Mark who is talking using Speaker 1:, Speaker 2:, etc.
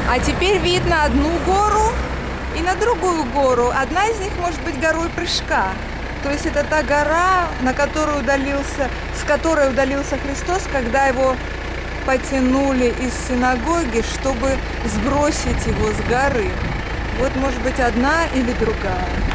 Speaker 1: А теперь видно одну гору и на другую гору. Одна из них может быть горой прыжка. То есть это та гора, с которой удалился Христос, когда его потянули из синагоги, чтобы сбросить его с горы. Вот может быть одна или другая.